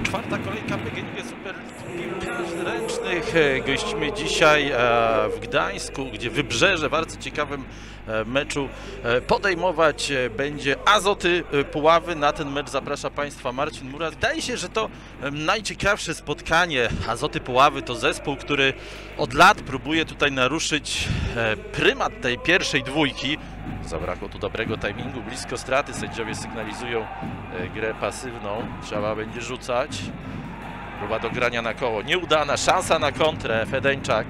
Czwarta kolejka PGNiG Super Piłkarzy Ręcznych. Gościmy dzisiaj w Gdańsku, gdzie Wybrzeże w bardzo ciekawym meczu podejmować będzie Azoty Puławy. Na ten mecz zaprasza Państwa Marcin Muras. Wydaje się, że to najciekawsze spotkanie. Azoty Puławy to zespół, który od lat próbuje tutaj naruszyć prymat tej pierwszej dwójki. Zabrakło tu dobrego timingu, blisko straty. Sędziowie sygnalizują grę pasywną. Trzeba będzie rzucać. Próba dogrania na koło. Nieudana. Szansa na kontrę. Fedeńczak.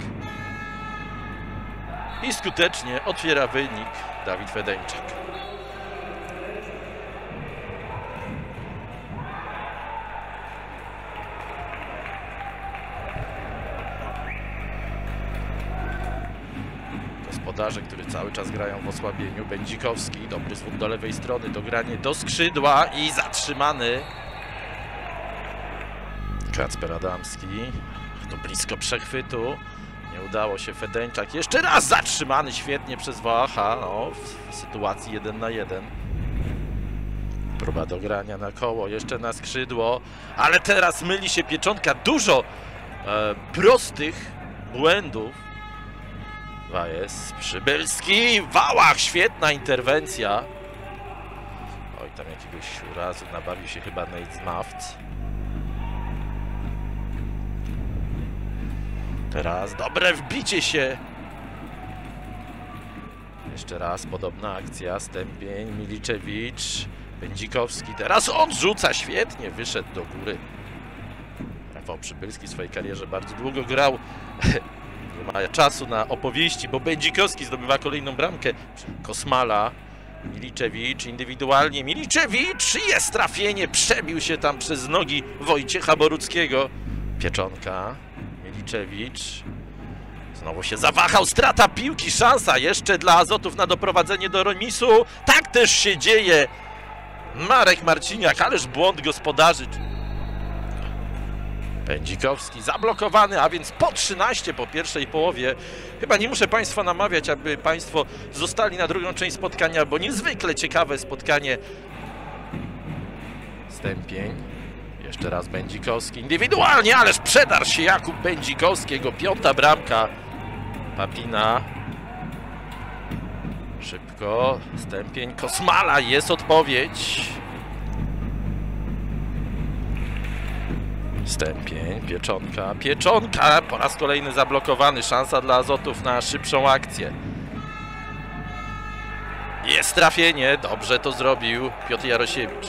I skutecznie otwiera wynik Dawid Fedeńczak. Gospodarze, którzy cały czas grają w osłabieniu. Będzikowski, dobry zwód do lewej strony, dogranie do skrzydła i zatrzymany. Kacper Adamski, to blisko przechwytu. Nie udało się. Fedeńczak jeszcze raz zatrzymany świetnie przez Wałacha, no, w sytuacji 1 na 1. Próba dogrania na koło, jeszcze na skrzydło, ale teraz myli się Pieczątka. Dużo prostych błędów. Wajes, Przybylski, Wałach, świetna interwencja. Oj, tam jakiegoś urazu nabawił się chyba Nate Mawc. Teraz dobre wbicie się. Jeszcze raz podobna akcja. Stępień, Miliczewicz, Będzikowski. Teraz on rzuca świetnie. Wyszedł do góry. Rafał Przybylski w swojej karierze bardzo długo grał. Nie ma czasu na opowieści, bo Będzikowski zdobywa kolejną bramkę. Kosmala, Miliczewicz indywidualnie. Miliczewicz, jest trafienie. Przebił się tam przez nogi Wojciecha Boruckiego. Pieczonka. Miliczewicz znowu się zawahał, strata piłki, szansa jeszcze dla Azotów na doprowadzenie do remisu. Tak też się dzieje. Marek Marciniak, ależ błąd gospodarzy. Będzikowski zablokowany, a więc po 13 po pierwszej połowie. Chyba nie muszę Państwa namawiać, aby Państwo zostali na drugą część spotkania, bo niezwykle ciekawe spotkanie. Stępień. Jeszcze raz Będzikowski indywidualnie, ależ przedarł się Jakub Będzikowski, jego piąta bramka. Papina. Szybko. Stępień, Kosmala, jest odpowiedź. Stępień, Pieczonka, Pieczonka, po raz kolejny zablokowany. Szansa dla Azotów na szybszą akcję. Jest trafienie, dobrze to zrobił Piotr Jarosiewicz.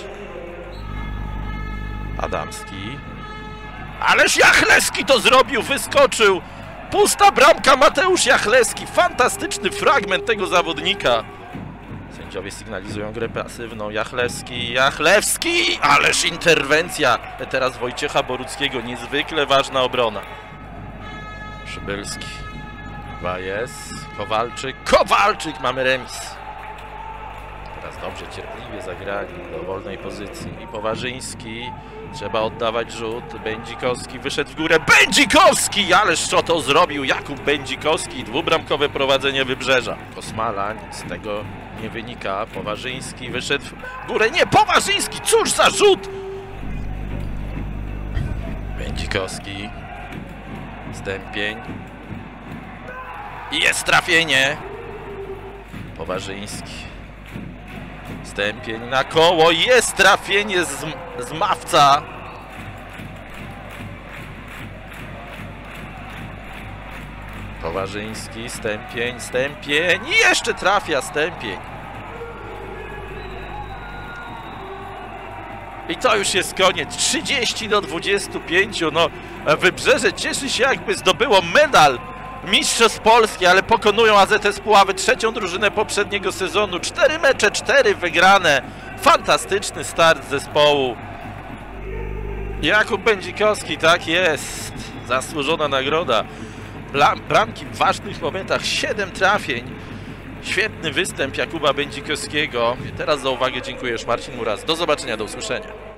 Adamski. Ależ Jachleski to zrobił, wyskoczył. Pusta bramka, Mateusz Jachleski. Fantastyczny fragment tego zawodnika. Sędziowie sygnalizują grę pasywną. Jachleski, Jachlewski. Ależ interwencja teraz Wojciecha Boruckiego. Niezwykle ważna obrona. Przybylski. Wajes, Kowalczyk, mamy remis. Teraz dobrze, cierpliwie zagrali do wolnej pozycji. I Powarzyński. Trzeba oddawać rzut. Będzikowski wyszedł w górę. Będzikowski! Ależ co to zrobił Jakub Będzikowski. Dwubramkowe prowadzenie Wybrzeża. Kosmala, nic z tego nie wynika. Powarzyński wyszedł w górę. Nie, Powarzyński! Cóż za rzut! Będzikowski. Stępień. I jest trafienie. Powarzyński. Stępień na koło, jest trafienie z Mawca. Powarzyński, Stępień i jeszcze trafia Stępień. I to już jest koniec, 30-25, no Wybrzeże cieszy się, jakby zdobyło medal Mistrzostw Polski, ale pokonują AZS Puławy, trzecią drużynę poprzedniego sezonu. 4 mecze, 4 wygrane. Fantastyczny start zespołu. Jakub Będzikowski, tak jest. Zasłużona nagroda. Bramki w ważnych momentach, 7 trafień. Świetny występ Jakuba Będzikowskiego. Teraz za uwagę dziękuję już Marcin Muras. Do zobaczenia, do usłyszenia.